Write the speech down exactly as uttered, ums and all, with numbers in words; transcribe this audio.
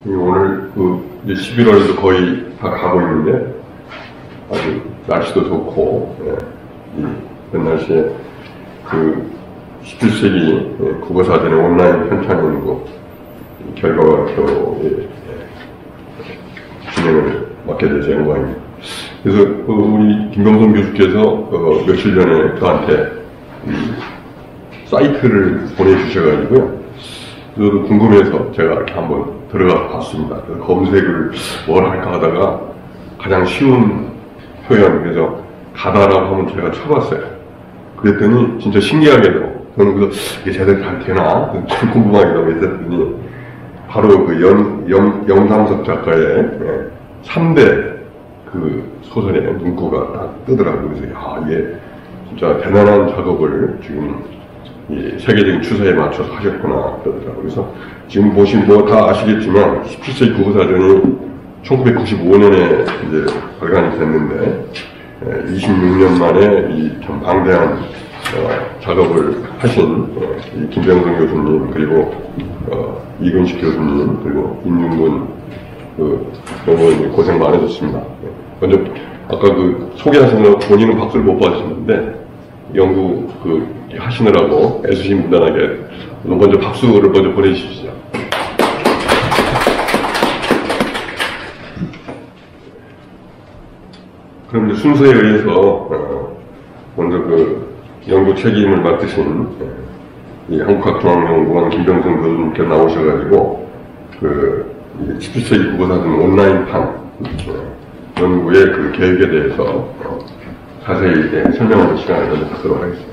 오늘 그 이제 십일월도 거의 다 가고 있는데 아주 날씨도 좋고 예, 이런 날씨에 그 십칠 세기 예, 국어사전의 온라인 편찬연구 결과학교에 예, 진행을 맡게 돼서 영광입니다. 그래서 그 우리 김병선 교수께서 어, 며칠 전에 저한테 음, 사이트를 보내주셔가지고요. 저도 궁금해서 제가 이렇게 한번 들어가 봤습니다. 그래서 검색을 뭘 할까 하다가 가장 쉬운 표현, 그래서 가다라고 하면 제가 쳐봤어요. 그랬더니 진짜 신기하게도 저는 그래서 이게 제대로 잘 되나 좀 궁금하기도 했었더니 바로 그 영, 영, 영상섭 작가의 삼 대 그 소설의 문구가 딱 뜨더라고요. 그래서 아, 이게 진짜 대단한 작업을 지금 이 세계적인 추세에 맞춰서 하셨구나 그러더라고요. 그래서 지금 보시면 뭐 다 아시겠지만 십칠 세기 국어사전이 천구백구십오 년에 이제 발간이 됐는데 이십육 년 만에 이 참 방대한 어, 작업을 하신 어, 이 김병선 교수님 그리고 어, 이근식 교수님 그리고 임윤근 그 너무 고생 많으셨습니다. 먼저 아까 그 소개하시는 본인은 박수를 못 받으셨는데 연구 그 하시느라고 애쓰신 분들에게 먼저 박수를 먼저 보내주십시오. 그럼 이제 순서에 의해서 어, 먼저 그 연구 책임을 맡으신 이 한국학중앙연구원 김병선 교수님께 나오셔가지고 그 십칠 세기 국어사전 온라인판 어, 연구의 그 계획에 대해서 어, 자세히 설명하는 시간을 먼저 갖도록 하겠습니다.